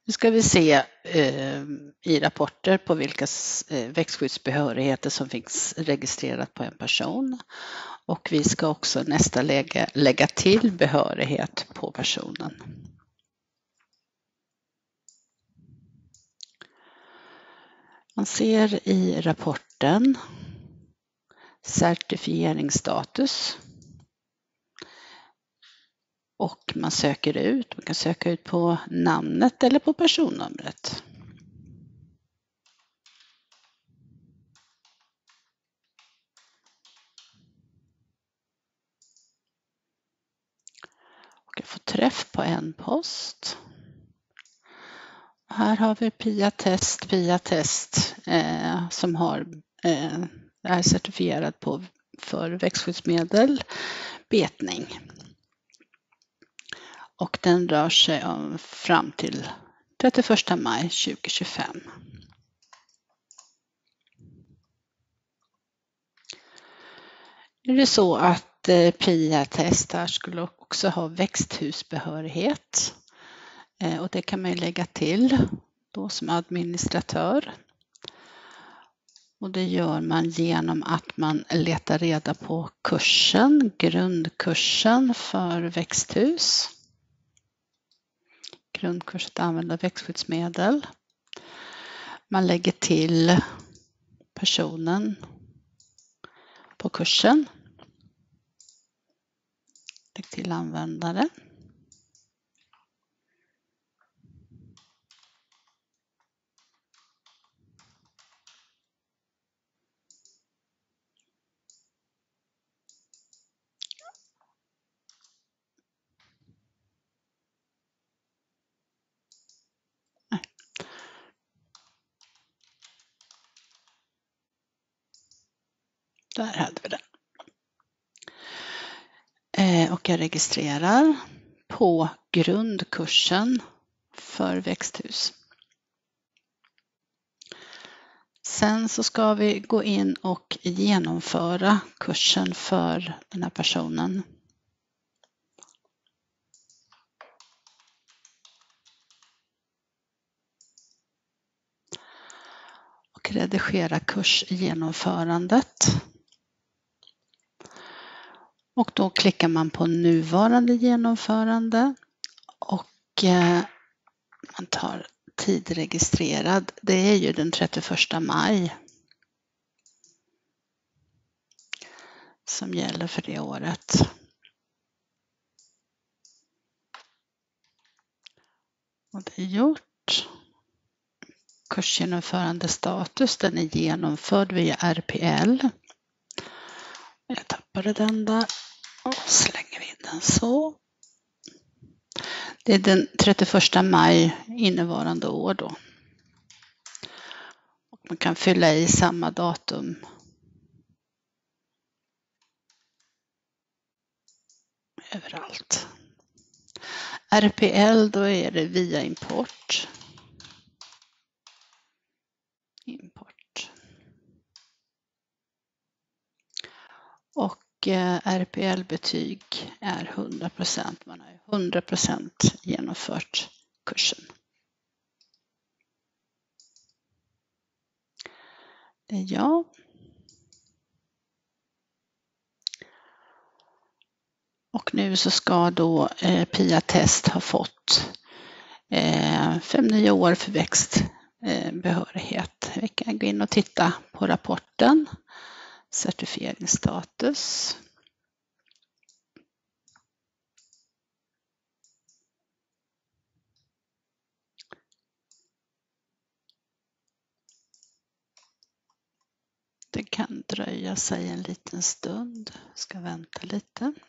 Nu ska vi se i rapporter på vilka växtskyddsbehörigheter som finns registrerat på en person. Och vi ska också nästa lägga till behörighet på personen. Man ser i rapporten certifieringsstatus. Och man kan söka ut på namnet eller på personnumret. Och jag får träff på en post. Här har vi PIA-test som är certifierad för växtskyddsmedel, betning. Och den rör sig fram till 31 maj 2025. Nu är det så att PIA-test här skulle också ha växthusbehörighet. Och det kan man lägga till då som administratör. Och det gör man genom att man letar reda på grundkursen för växthus. Grundkurs att använda växtskyddsmedel. Man lägger till personen på kursen. Lägg till användare. Där hade vi den. Och jag registrerar på grundkursen för växthus. Sen så ska vi gå in och genomföra kursen för den här personen. Och redigera kursgenomförandet. Och då klickar man på nuvarande genomförande och man tar tid registrerad. Det är ju den 31 maj som gäller för det året. Och det är gjort. Kursgenomförande status, den är genomförd via RPL. Jag tappade den där och slänger in den så. Det är den 31 maj innevarande år då. Och man kan fylla i samma datum. Överallt. RPL, då är det via import. Och RPL-betyg är 100%. Man har 100% genomfört kursen. Det är jag. Och nu så ska då PIA-test ha fått 5 nya år för växtbehörighet. Vi kan gå in och titta på rapporten. Certifieringsstatus. Det kan dröja sig en liten stund. Jag ska vänta lite.